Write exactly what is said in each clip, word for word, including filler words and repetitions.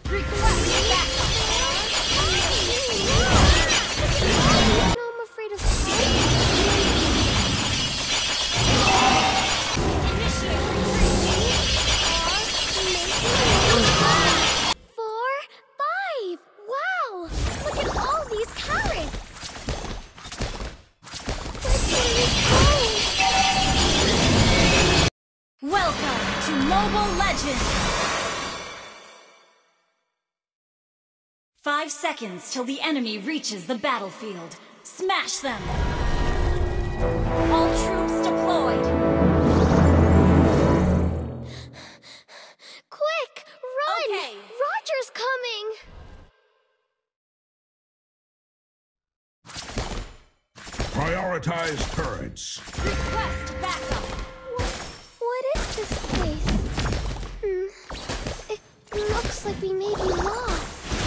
Request backup. No, I'm afraid of heights. Initiate retreat. Four, five. Wow! Look at all these carrots. Welcome to Mobile Legends! Five seconds till the enemy reaches the battlefield. Smash them! All troops deployed! Quick, run! Okay. Roger's coming! Prioritize turrets. Request backup! What is this place? Hmm. It looks like we may be lost.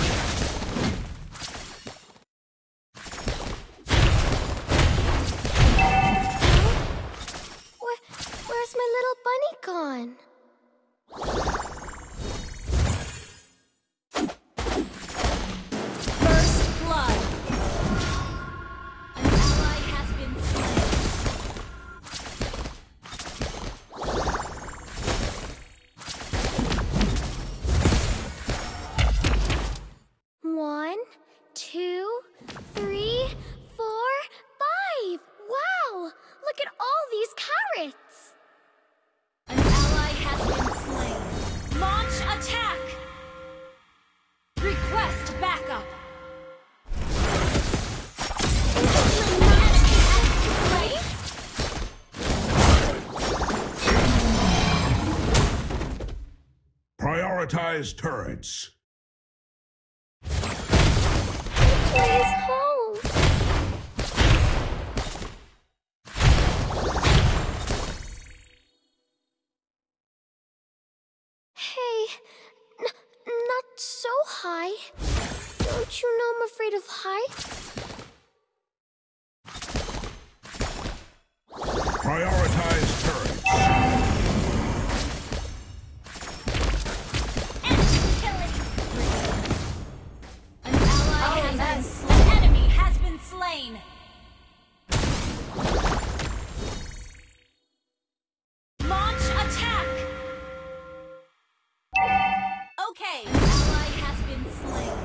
Where, where's my little bunny gone? First blood! An ally has been slain. One, two, three, four, five. Wow! Look at all these carrots. An ally has been slain. Launch attack! Request backup! Prioritize turrets. Please home. Hey, n not so high. Don't you know I'm afraid of heights? Prioritize turrets. An ally has been slain. Enemy has been slain. Launch attack. Okay. An ally has been slain.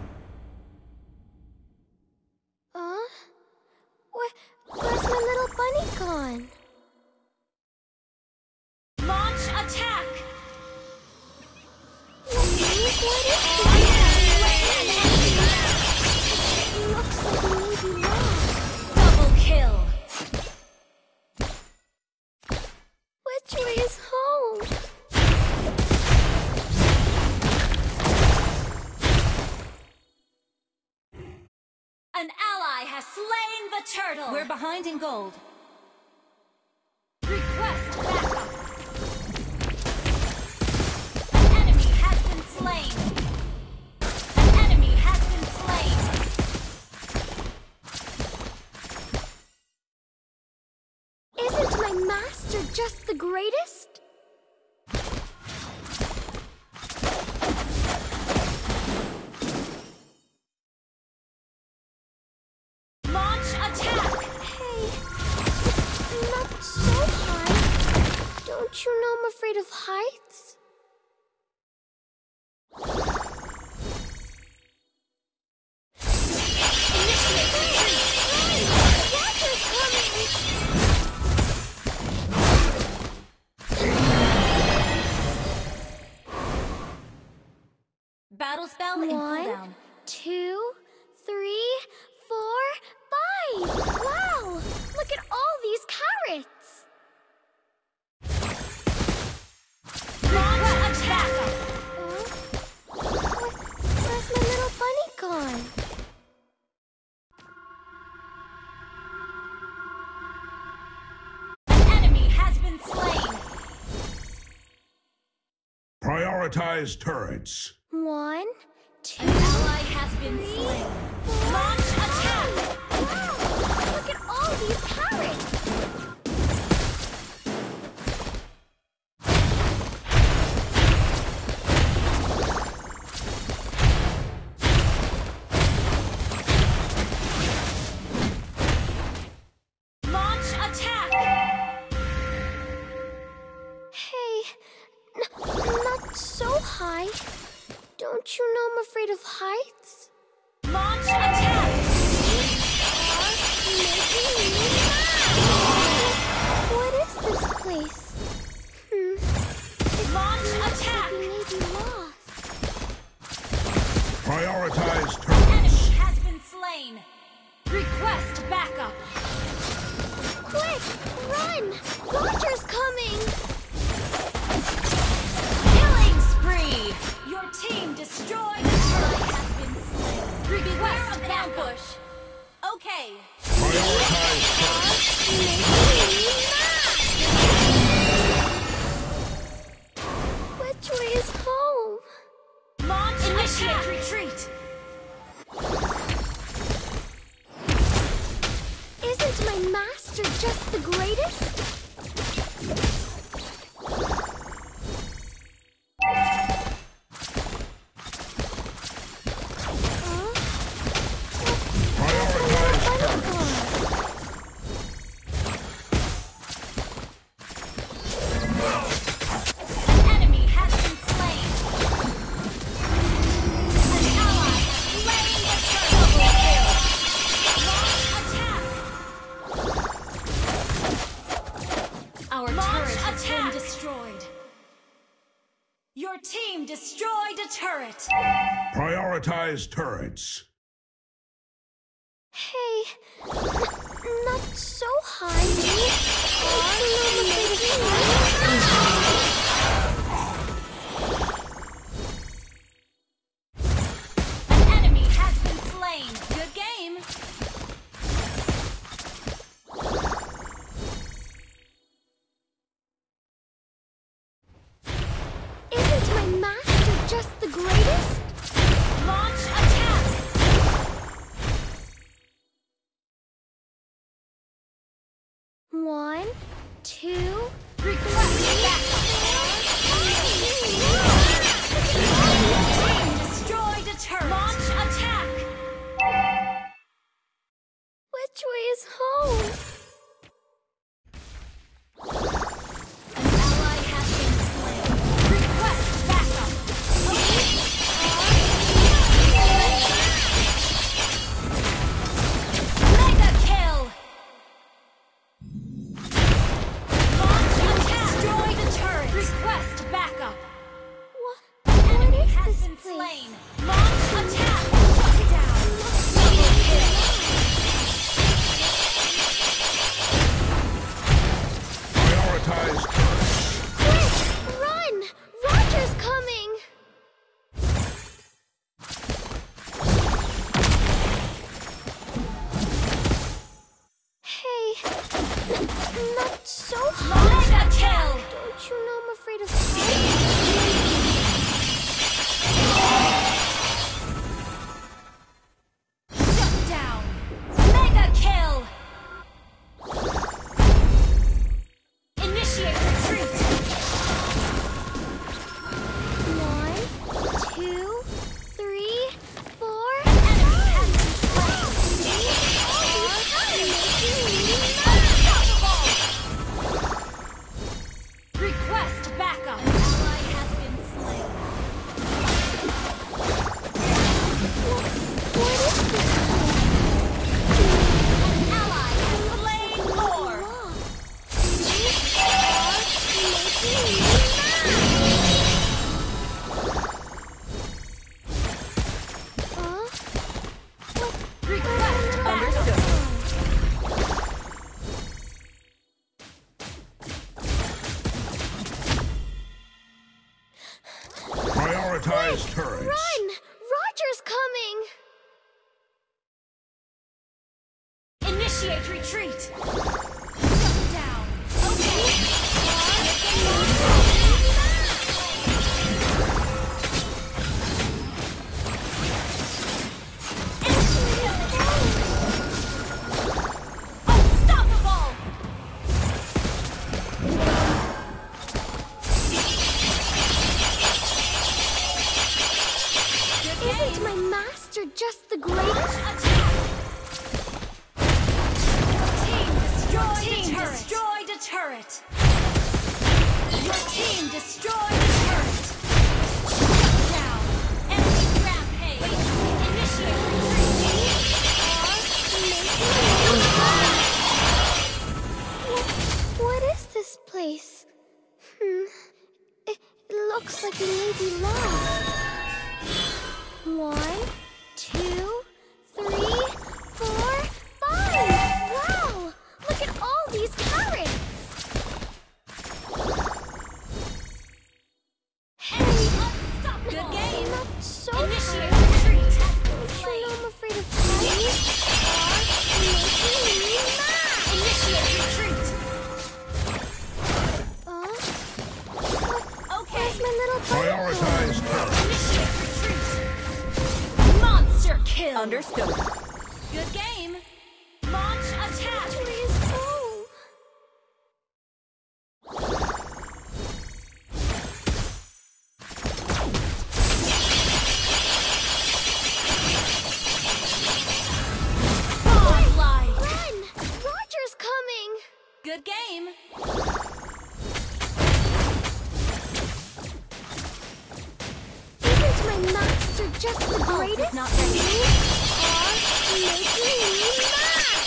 Huh? Where, where's my little bunny gone? Launch attack. What is this? Looks like we may be lost. Double kill. Which way is home? An ally has slain the turtle. We're behind in gold. Request backup. An enemy has been slain. An enemy has been slain. Isn't my master just the greatest? Launch attack. Hey, not so high. Don't you know I'm afraid of heights? Roger's coming! Battle spell in One, cooldown. two, three, four, five. Wow! Look at all these carrots. Launch attack. Huh? Where, where's my little bunny gone? An enemy has been slain. Prioritize turrets. One, two, An ally has been three, slain. four, Launch attack. Wow! Look at all these carrots. you know I'm afraid of heights? Launch attack! What is this place? Hmm. It Launch looks attack! like we may be lost. Prioritize Enemy turrets. has been slain. Request backup. Quick, run! Roger's coming! Killing spree. Your team destroyed. The turret has been slain. Request ambush. Okay. Prioritize turrets. Which way is home? Launch initiate retreat. Isn't my master just the greatest? Huh? Prioritize Bunny turrets. car. An enemy has been slain. An ally has slain the turret. Launch attack. Our turret has been destroyed. Your team destroyed a turret. Prioritize turrets. Hey, n- not so high. An enemy has been slain. Good game. Isn't my master just the greatest? Launch attack. One, two, Request backup. Team destroyed a turret. Launch attack. which way is home? An ally has been slain. Request backup. Mega kill. Launch attack. Destroy the turret. Request backup. What? What Enemy is has this been place? slain. Launch attack. Shut down. Double kill. Prioritize turrets. Quick, run! Roger's coming! Hey, n- not so high. Mega kill. Don't you know I'm afraid of heights? Shut down. Mega kill. Initiate retreat. One, two, three, four, Enemy has been slain. Unstoppable. Request backup. An ally has been slain. What is this? An ally has slain more. Huh? Request backup. Prioritize turrets. Run! Roger's coming! Initiate retreat. Shut down. Okay. Unstoppable. Isn't my master just the greatest? Attack. Team destroyed. Team destroyed a turret. Your team destroyed a turret. Shut down. Enemy Understood. Good game. Launch attack. Victory is home. Godlike. Run! Roger's coming. Good game. Isn't my master just the Oh, greatest? not ready. You are making me mad!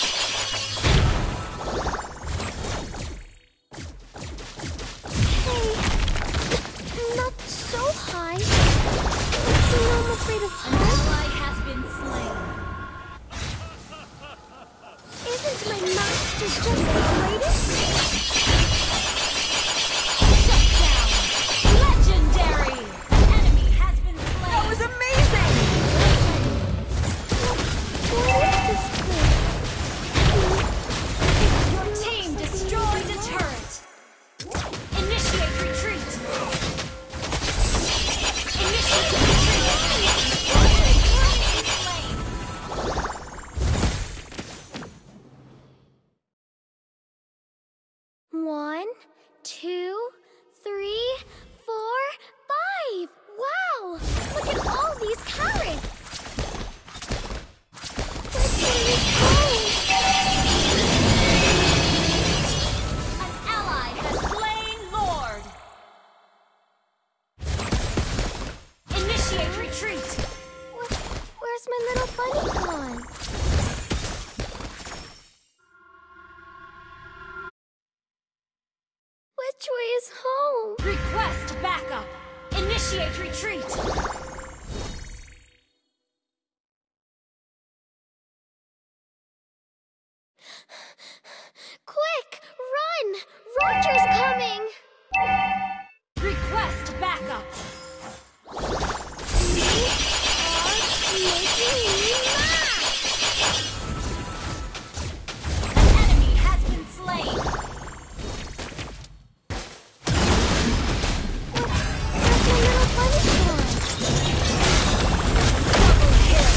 Hey, not so high. You know I'm afraid of An heights. ally has been slain. Isn't my master just the greatest? Shut down. Legendary. An enemy has been slain. That was amazing. What is this place? Your team destroyed a turret. Initiate retreat. Initiate retreat. Slain. One, two, three, four, five. Wow! Look at all these carrots. Where can we go? An ally has slain Lord. Initiate retreat. Wh- Where's my little bunny gone? Which way is home? Request backup. Initiate retreat. Quick! Run! Roger's coming! Request backup. You are making me mad! An enemy has been slain. Where's my little bunny gone? Double kill.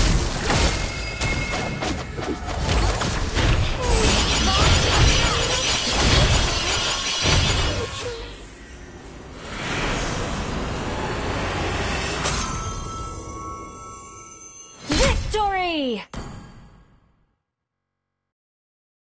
Victory!